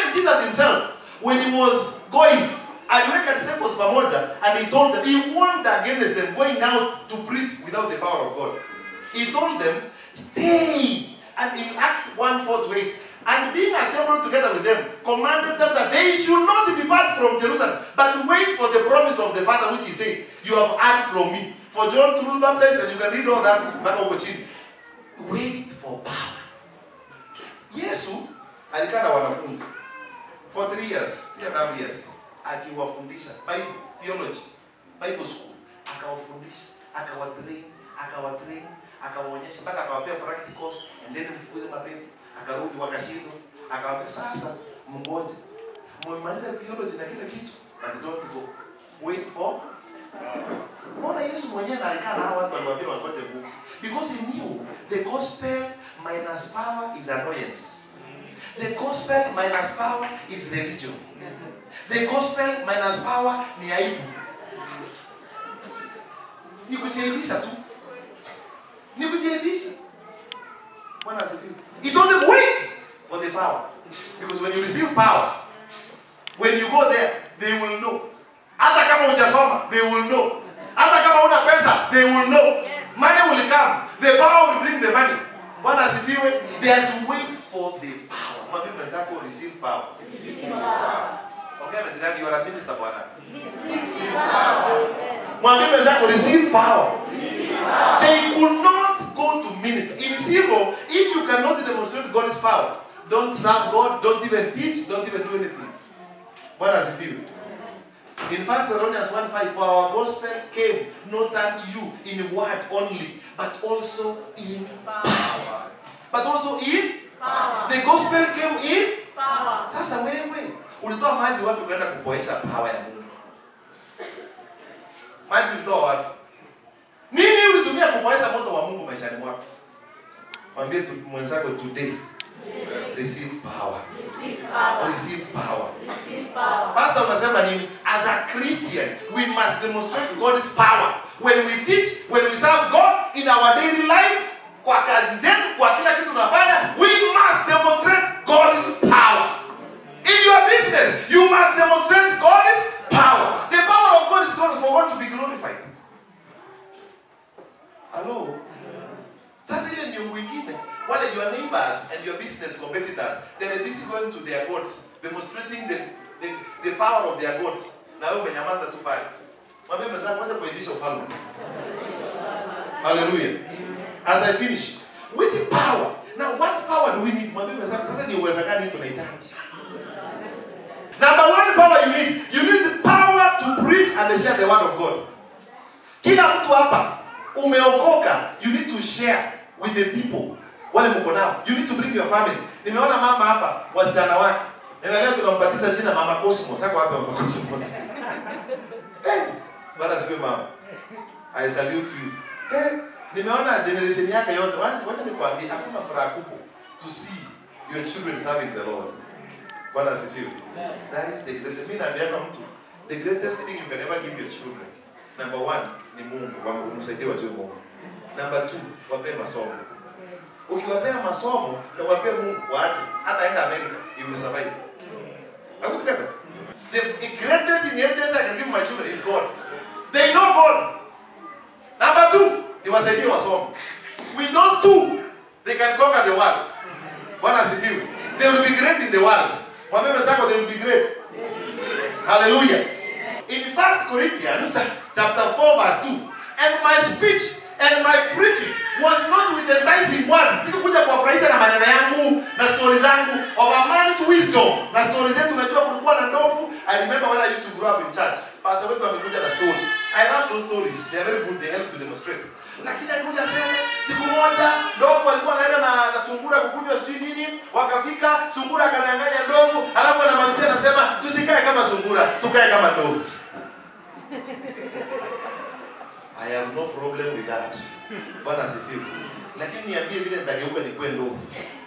fact, Jesus himself, when he was going, aliweka disciples pamoja, and he told them, he warned against them going out to preach without the power of God. He told them, stay. And in Acts 1:4-8, and being assembled together with them, commanded them that they should not depart from Jerusalem, but wait for the promise of the Father, which he said, you have heard from me. For John through baptized, and you can read all that back over chin. Wait for power. Yesu alikaa na wanafunzi for 3 years, 3.5 years, akiwafundisha Bible theology, Bible school, akawafundisha, akawatrain, akawaonyesha mpaka akawapea practicals, and then mfukuze mapepo, akarudi wakashindwa, akawaambia sasa mngoje, mmaliza theology na kila kitu, but don't go, wait for. Mbona Yesu mwenyewe alikaa na hao watu aliwaambia wangoje Mungu? Because he knew the gospel minus power is annoyance. The gospel minus power is religion. The gospel minus power ni aibu. Ni kujiaibisha tu. Ni kujiaibisha. Bwana asifiwe. He told them wait for the power. Because when you receive power, when you go there, they will know. Hata kama hujasoma, they will know. Hata kama una pesa, they will know. Yes. Money will come. The power will bring the money. Bwana asifiwe. They are to wait for the power. Mwambie mwenzako receive power. Receive power. Okay, na jirani, you are a minister bwana. Receive power. Mwambie mwenzako receive power. Receive power. They could not go to minister. In simple, if you cannot demonstrate God's power, don't serve God, don't even teach, don't even do anything. Bwana asifiwe. In 1 Thessalonians 1:5, for our gospel came not unto you in word only, but also in power. But also in power. The gospel came in power. Sasa wewe, ulitoa maji wapi kwenda kupoesha power ya Mungu? Maji ulitoa wapi? Nini ulitumia kupoesha moto wa Mungu maishani mwako? Mwambie mwenzako today. Receive power. Receive power. Receive power. Receive power. Pastor unasema nini? As a Christian, we must demonstrate God's power. When we teach, when we serve God in our daily life, kwa kazi zetu, kwa kila kitu tunafanya, we must demonstrate God's power. In your business, you must demonstrate God's power. The power of God is going for God to be glorified. Hello? Sasa ile ni mwingine. Wale your neighbors and your business competitors, they are busy going to their gods, demonstrating the power of their gods. Na wewe umenyamaza tu pale. Mwambie mzee kwanza kuibisha ufalme. Hallelujah. As I finish, which power? Now what power do we need? Mwambie mzee sasa ni uwezo gani tunahitaji? Number one power you need the power to preach and share the word of God. Kila mtu hapa umeokoka, you need to share with the people. Wale mko nao, you need to bring your family. Nimeona mama hapa, wasichana wake. Na leo tunampatiza jina Mama Cosmos. Sako hapa Mama Cosmos. Bwana siwe mama. I salute you. Nimeona generation yake yote. Wacha nikwambie hakuna furaha kubwa to see your children serving the Lord. Bwana sifiwe. That is the greatest. Mimi naambianga mtu, the greatest thing you can ever give your children. Number one ni Mungu, kumsaidia wajue Mungu. Number two, wape masomo. Ukiwapea masomo na wapea Mungu waache, hata enda America, you will survive. Are we together? The greatest inheritance I can give my children is God. They know God. Number two, they wasaidie wasomo. With those two, they can conquer the world. Bwana asifiwe. They will be great in the world. Mwambie msako, they will be great. Hallelujah. In 1 Corinthians chapter 4 verse 2, and my speech and my preaching was not with enticing words. Sikukuja kuwafurahisha na maneno yangu na stories zangu of a man's wisdom. Na stories zetu unajua kulikuwa na ndovu. I remember when I used to grow up in church. Pastor wetu amekuja na story. I love those stories. They are very good. They help to demonstrate. Lakini alikuja sema siku moja ndovu alikuwa anaenda na sungura kukunywa sijui nini, wakafika sungura akanyang'anya ndovu, alafu anamalizia anasema tusikae kama sungura, tukae kama ndovu. I have no problem with that. Bwana asifiwe. Lakini niambie vile nitageuka nikuwe ndovu.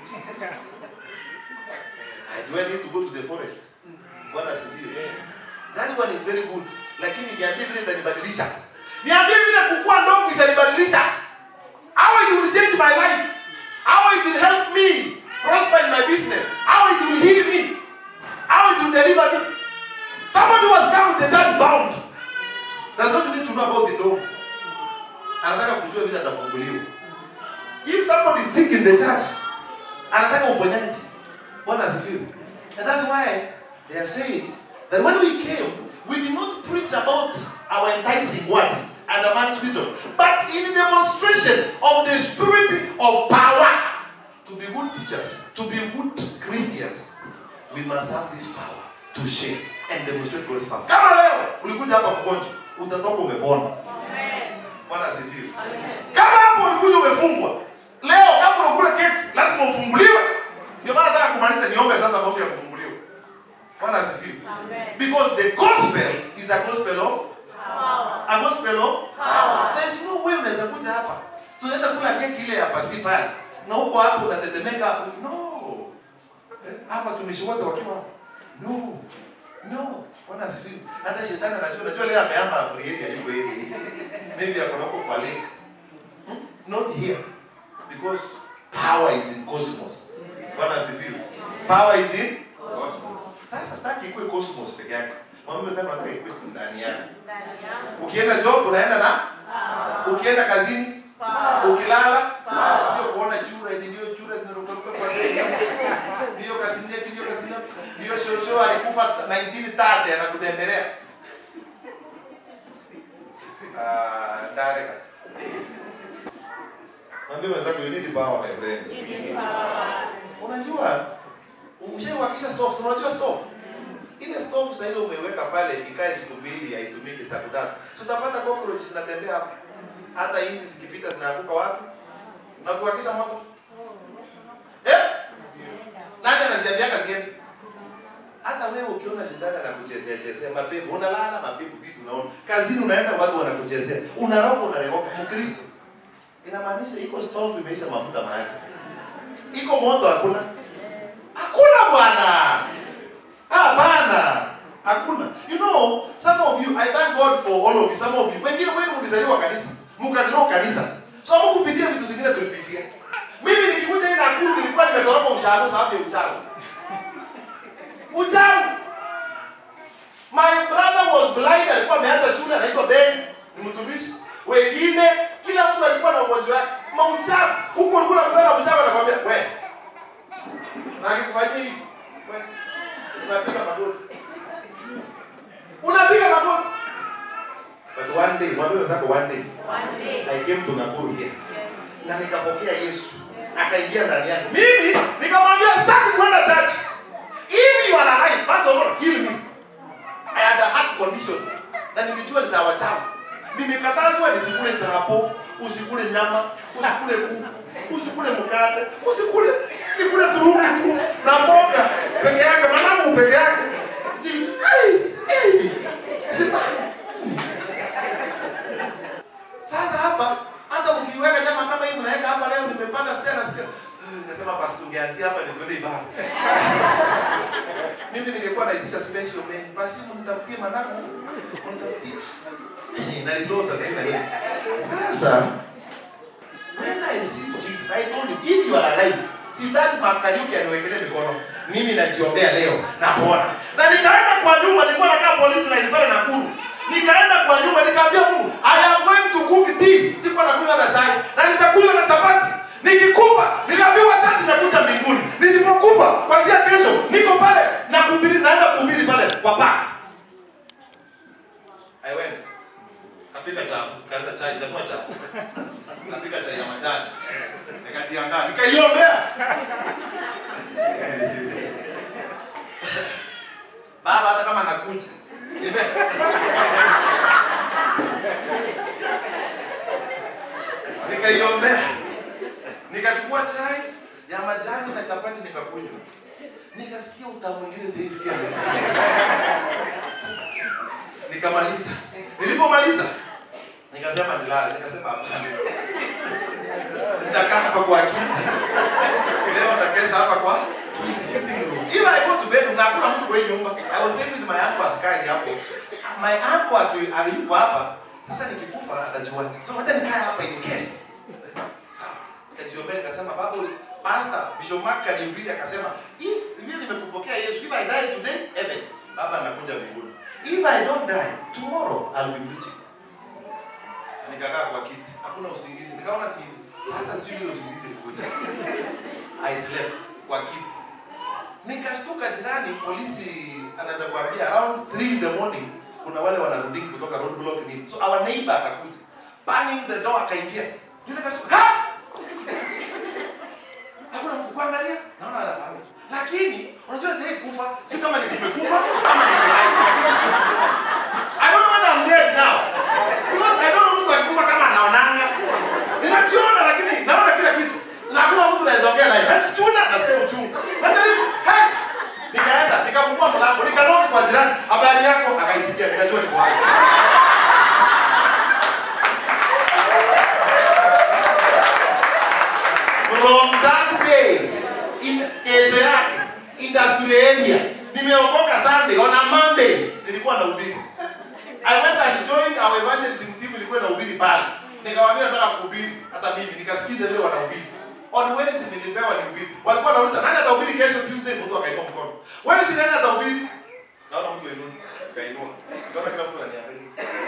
Do I need to go to the forest? Bwana asifiwe. That one is very good. Lakini niambie vile nitanibadilisha. Niambie vile kukua ndovu itanibadilisha. How it will change my life. How it will help me prosper in my business. How it will heal me. ujue vile atafunguliwa. If somebody is sick in the church, anataka uponyaji. Bwana asifiwe. And that's why they are saying that when we came, we did not preach about our enticing words and a man's wisdom, but in demonstration of the spirit of power. To be good teachers, to be good Christians, we must have this power to share and demonstrate God's power. Kama leo ulikuja hapa mgonjwa, utatoka umepona. Amen. Bwana asifiwe. Amen. Kama hapo ulikuja umefungwa, leo kama unakula keki, lazima ufunguliwe. Ndio maana nataka kumaliza niombe sasa mambo ya kufunguliwa. Bwana asifiwe. Amen. Because the gospel is a gospel of power. A gospel of power. There is no way unaweza kuja hapa. Tunaenda kula keki ile ya pasipali. Na huko hapo unatetemeka. No. Hapa tumishi wote wakiwa. No. No. Bwana asifiwe. Hata shetani anajua leo ameamba Afrika yuko hivi. Maybe akona huko kwa lake. Not here. Because power is in cosmos. Bwana asifiwe. Power is in cosmos. Sasa sitaki ikuwe cosmos peke yake. Mama msema nataka ikuwe ndani yako. Ukienda job unaenda na ukienda kazini ukilala sio kuona chura ndio chura zinaruka kwa ndio kasinia ndio shosho alikufa 1930 anakutembelea ndareka mwambie mwenzako you need power my friend. Unajua ushawakisha stove, unajua stove ile stove sasa ile umeweka pale ikae siku mbili haitumiki takutaka tutapata cockroach zinatembea hapo. Hata hizi zikipita zinaanguka wapi? Na kuhakisha moto. Nani anaziambiaka siende? Hata wewe ukiona shindana na kuchezea mapepo, unalala mapepo vitu unaona. Kazini unaenda watu wanakuchezea. Unaroka unaremoka Mkristo. Inamaanisha iko stove imeisha mafuta mahali. Iko moto hakuna? Hakuna bwana. Hapana. Hakuna. You know, some of you, I thank God for all of you. Some of you, wengine mlizaliwa kanisa, mkagrow kanisa. So mkupitia vitu zingine tulipitia. Mimi nikikuja hii Nakuru nilikuwa nimetoroka ushago sababu ya uchawi. Uchawi. My brother was blind, alikuwa ameacha shule, anaitwa Ben, ni mtumishi. Wengine kila mtu alikuwa na ugonjwa wake. Mauchawi. Huko ulikuwa unakutana na mchawi anakuambia, "Wewe." Na akikufanyia hivi, wewe unapiga magoti. Unapiga magoti. But one day, one day, I came to Nakuru here. Yes. Na nikapokea Yesu. Akaingia ndani yangu. Mimi nikamwambia sitaki kwenda church. If you are alive, first of all, heal me. I had a heart condition. Na nilijua ni za wachawi. Nimekatazwa nisikule chapo, usikule nyama, usikule kuku, usikule mkate, nikule turungu tu na mboga peke yake, mwanangu peke yake. Sasa hapa hata ukiweka nyama kama hii unaweka hapa leo nimepanda stairs nasikia nasema basi tungeanzia hapa ndio ibada. Mimi ningekuwa naitisha special menu basi mtafutie mwanangu mtafutie na resources sina nini. Sasa when I received Jesus I told him if you are alive sitaki makariuki aniwekelee mikono. Mimi najiombea leo na Bwana. Na nikaenda kwa nyumba nilikuwa nakaa polisi na ilipale Nakuru. Nikaenda kwa nyumba nikaambia Mungu, I am going to cook tea. Sikuwa nakunywa na chai. Na nitakunywa na chapati. Nikikufa, nikaambiwa tatu nakuja mbinguni. Nisipokufa, kuanzia kesho niko pale na kuhubiri naenda kuhubiri pale kwa park. I went. Napika chai, kaleta chai, nikakunywa chai. Napika chai ya majani. Nikatia ndani, nikaiombea. Baba hata kama nakuja. Nikaiombea. Nikachukua chai ya majani na chapati nikakunywa. Nikasikia utamu mwingine siisikia. Nikamaliza. Nilipomaliza nikasema nilale, nikasema hapana. Nitakaa hapa kwa kiti. Leo nitakesha hapa kwa kiti sitting room. If I go to bed na kuna mtu kwa nyumba. I was staying with my uncle askari hapo. My uncle alikuwa hapa. Sasa nikikufa atajua. So wacha nikae hapa in case. Nikajiomba nikasema babu pastor Bishop Mark alihubiri akasema if mimi nimekupokea Yesu, if I die today heaven, baba anakuja mbinguni. If I don't die tomorrow I'll be preaching. nikakaa kwa kiti. Hakuna usingizi. Nikaona TV. Sasa sijui ile usingizi ilikuja. I slept kwa kiti. Nikashtuka jirani, polisi anaweza kuambia around 3 in the morning kuna wale wanarudi kutoka roadblock ni. So our neighbor akakuja. Banging the door akaingia. Nikashtuka, ha! Hakuna mtu kuangalia, naona anafahamu. Lakini unajua sasa kufa, si kama nimekufa kama niko hai. I don't know when I'm dead now. Because I don't know mtu akikufa kama anaonanga. Ninachiona lakini naona kila kitu. Na hakuna mtu anaweza ongea naye. Basi chuna na sema uchungu. Najaribu, hey! Nikaenda, nikafungua mlango, nikanoka kwa jirani, habari yako, akaipigia, nikajua niko hai. From that day, in kesho yake, industry area, nimeokoka Sunday, on a Monday, nilikuwa na ubiri. I went and joined our evangelism team, ilikuwa na ubiri pale. Nikawaambia nataka kuhubiri, hata mimi, nikasikiza vile wanahubiri. On Wednesday nilipewa ni ubiri. Walikuwa wanauliza, nani atahubiri kesho Tuesday? Mtu akainua mkono. Wednesday nani atahubiri? Naona mtu ainua, kainua. Naona kila mtu ananiangalia.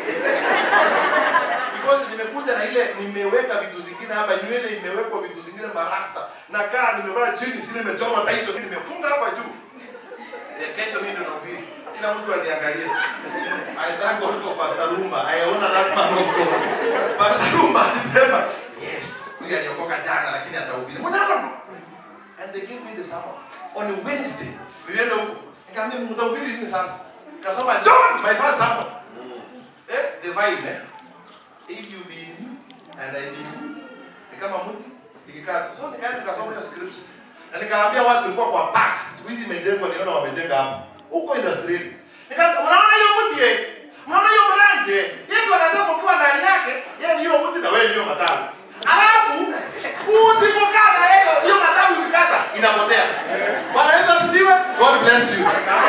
Because nimekuja na ile nimeweka vitu zingine hapa, nywele imewekwa vitu zingine marasta. Na kaa nimevaa jeans ile imechoma taiso, nimefunga hapa juu. Kesho mimi ndo nahubiri. Kila mtu ananiangalia. I thank God for Pastor Rumba. I honor that man of God. Pastor Rumba alisema, yes, huyu aliokoka jana lakini atahubiri. Mnaona? And they gave me the sermon on a Wednesday. Nilienda huko. Nikamwambia mtahubiri nini sasa? Kasoma John, my first sermon. The vine, if you be in me and I be in you. Ni kama mti ikikaa. So nikaenda nikasoma hiyo scripture. Na nikaambia watu walikuwa kwa park. Siku hizi imejengwa, niliona wamejenga hapo. Huko industry. Nikamwambia unaona hiyo mti yeye? Unaona hiyo branch yeye? Yesu anasema ukiwa ndani yake, yeye ni hiyo mti na wewe ndio matawi. Alafu usipokata hiyo matawi ukikata inapotea. Bwana Yesu asifiwe. God bless you.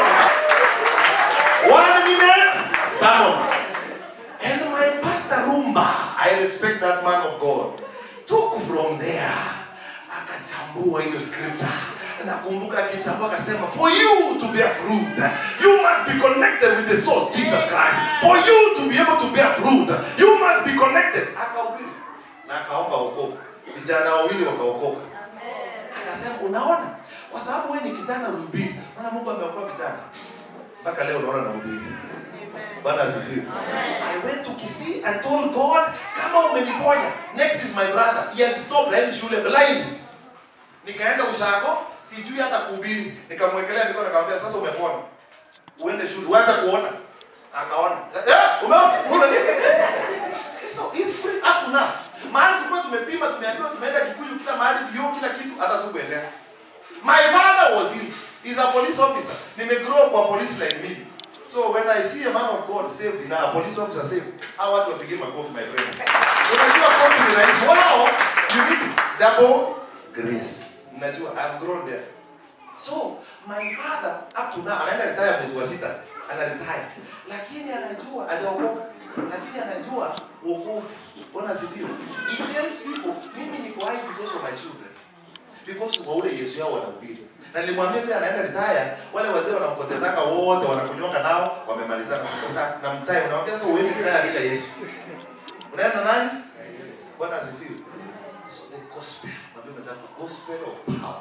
1 minute sermon. And my Pastor Rumba, I respect that man of God, took from there, akachambua hiyo scripture. Nakumbuka akichambua akasema, for you to bear fruit, you must be connected with the source, Jesus Christ. For you to be able to bear fruit, you must be connected. Akahubiri na akaomba wokovu. Vijana wawili wakaokoka. Akasema, unaona, kwa sababu wewe ni kijana rubiri, maana Mungu ameokoa vijana. Mpaka leo unaona na rubiri. Bwana asifiwe. I went to Kisii and told God, kama umeniponya, next is my brother. He had stopped high shule blind. Nikaenda Ushako, sijui hata kuhubiri. Nikamwekelea mikono nikamwambia sasa umepona. Uende shule, uanze kuona. Akaona. Umeona? Kuna nini? So he's free up to now. Mahali tulikuwa tumepima, tumeambiwa tumeenda Kikuyu kila mahali, vioo kila kitu, hata tu kuendelea. My father was in. He's a police officer. Nimegrow kwa police like me. So when I see a man of God saved, a police officer saved, I want to begin my coffee, my friend. Unajua coffee ni like, wow, you need double grace. Unajua, I've grown there. So my father up to now, anaenda retire mwezi wa 6, ana retire. Lakini anajua hajaokoka. Lakini anajua wokovu. Bwana asifiwe. He tells people, mimi niko hai because of my children. Because wa ule Yesu yao wanahubiri. Na nilimwambia vile anaenda retire, wale wazee wanampotezanga wote wanakunyonga nao, wamemalizana sasa na mtae unamwambia sasa uende kila bila Yesu. Unaenda nani? Yesu. Bwana asifiwe. So the gospel, Biblia inasema gospel of power.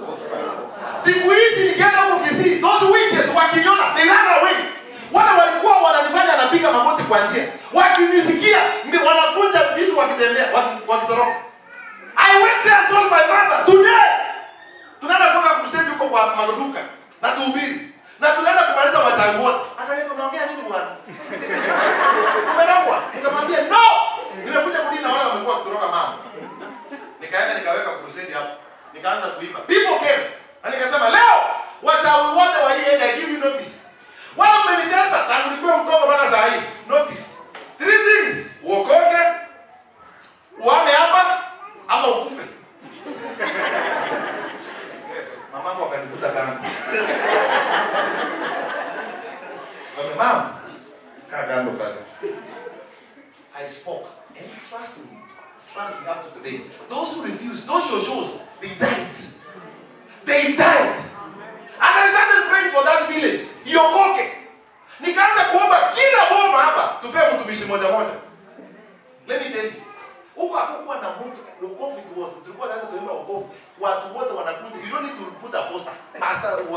Siku hizi nikienda huko Kisii, those witches wakiniona, they run away. Wale walikuwa wananifanya anapiga magoti kwa njia. Wakinisikia, wanafunja vitu wakitembea, wakitoroka. I went there and told my mother, today tunaenda kwa kusema huko kwa maduka na tuhubiri. Na tunaenda kumaliza wachawi wote. Akaniambia unaongea nini bwana? Umerogwa. Nikamwambia no. Nimekuja kudini na wale wamekuwa kutoroka mama. Nikaenda nikaweka crusade hapo. Nikaanza kuimba. People came. Na nikasema leo wachawi wote wa hii area, I give you notice. Wale mmenitesa tangu nilikuwa mtoto mpaka saa hii. Notice. 3 things. Uokoke. Uame hapa ama ukufe. Mamangu akanifuta kando. Mama, kaa kando kando. I spoke and trust me. Trust me up to today. Those who refused, those shows, they died. They died. And I started praying for that village. Iokoke. Nikaanza kuomba kila bomba hapa tupe mtumishi moja moja. Let me tell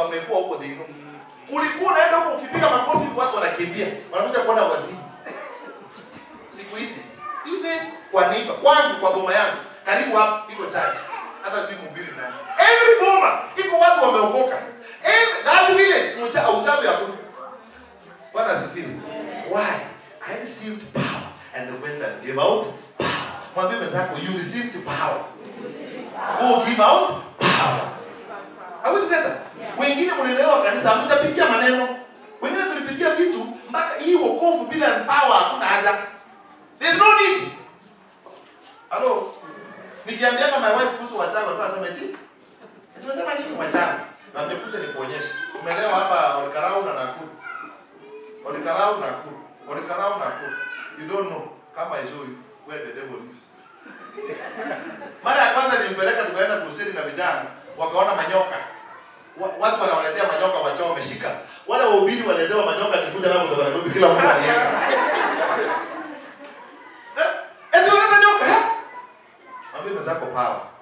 wamekuwa huko dhino. Ulikuwa unaenda huko ukipiga makofi watu wanakimbia. Wanakuja kuona wazimu. Siku hizi even kwa neighbor, kwangu kwa boma yangu, karibu hapo iko church. Hata si mhubiri nani. Every boma iko watu wameokoka. That village uchawi hakuna. Bwana asifiwe. Why? I received power and the wind that gave out power. Mwambie mwenzako, you received power. Go give out power. Are we together? Wengine mnaelewa kanisa mtapitia maneno. Wengine tulipitia vitu mpaka hii wokovu bila power hakuna haja. There's no need. Hello. Nikiambia kama my wife kuhusu wachawi watu wanasema eti tunasema nini wachawi? Na nimekuja nikuonyesha. Umeelewa hapa Olikarau na Nakuru. Olikarau Nakuru. Olikarau Nakuru. You don't know kama I show you where the devil lives. Mara ya kwanza nilimpeleka tukaenda kusini na vijana, wakaona manyoka. Watu wanawaletea manyoka wachao wameshika. Wale wahubiri waletewa manyoka nilikuja nao kutoka Nairobi kila mtu alienda. Eti wanataka nyoka? Mwambie mzako power.